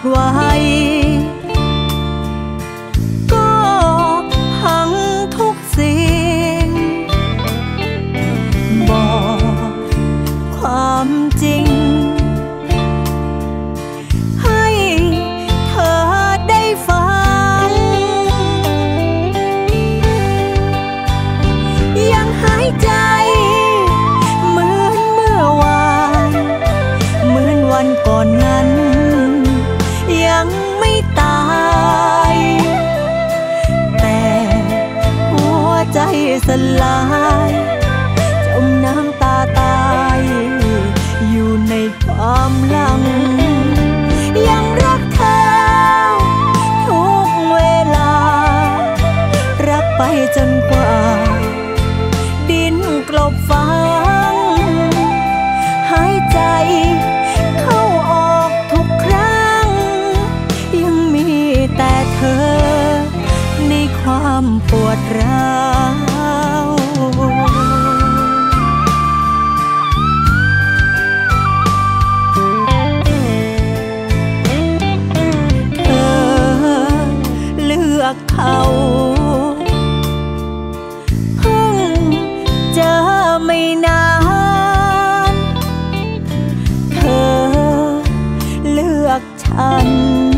ไว้ก็พังทุกสิ่งบอกความจริงให้เธอได้ฟังยังหายใจเหมือนเมื่อวานเหมือนวันก่อนนั้นยังไม่ตายแต่หัวใจสลายจมน้ำตาตายอยู่ในความหลังยังรักเธอทุกเวลารักไปจนกว่าดินกลบฝังหายใจเข้าออกทุกครั้งยังมีแต่เธอในความปวดร้าวเธอเลือกเขาเพิ่งเจอไม่นานเธอเลือกฉัน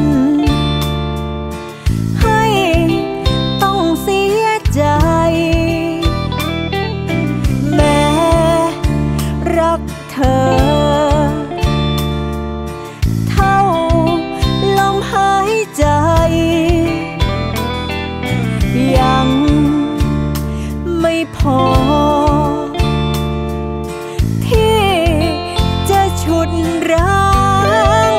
ให้ต้องเสียใจแม้รักเธอเท่าลมหายใจยังไม่พอที่จะฉุดรั้ง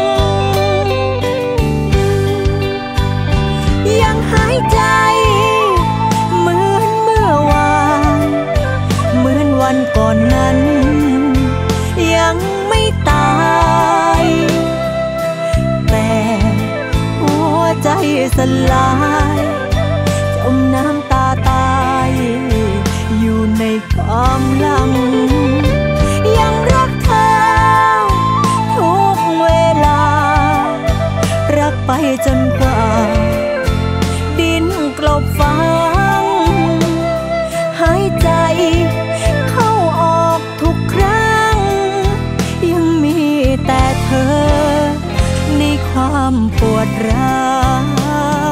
ยังหายใจเหมือนเมื่อวานเหมือนวันก่อนนั้นยังไม่ตายแต่หัวใจสลายจมน้ำตาตายอยู่ในความหลังยังรักเธอทุกเวลารักไปจนกว่าดินกลบฝังหายใจเข้าออกทุกครั้งยังมีแต่เธอในความปวดร้าว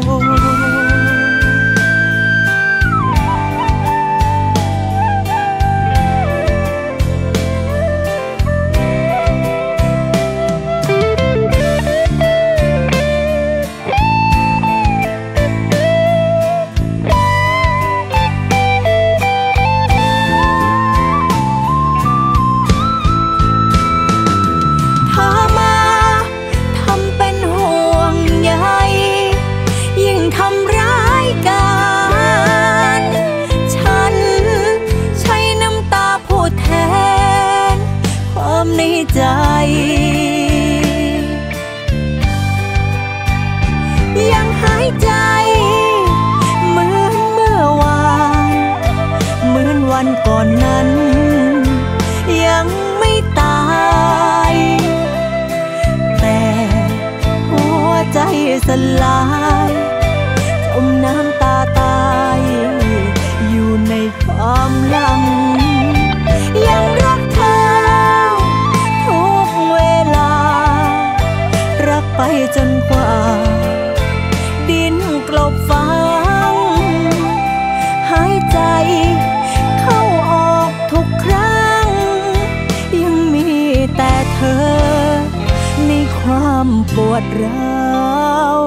ใจยังหายใจเหมือนเมื่อวานเหมือนวันก่อนนั้นยังไม่ตายแต่หัวใจสลายจมน้ำตาตายอยู่ในความหลังยังรักเธอไปจนกว่าดินกลบฝังหายใจเข้าออกทุกครั้งยังมีแต่เธอในความปวดร้าว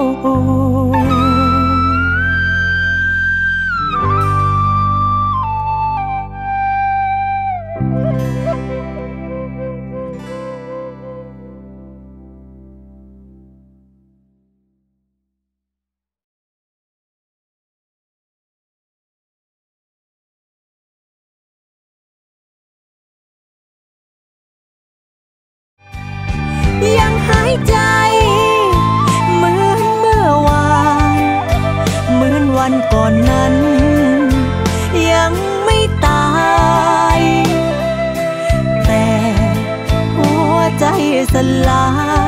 ยังหายใจเหมือนเมื่อวานเหมือนวันก่อนนั้นยังไม่ตายแต่หัวใจสลาย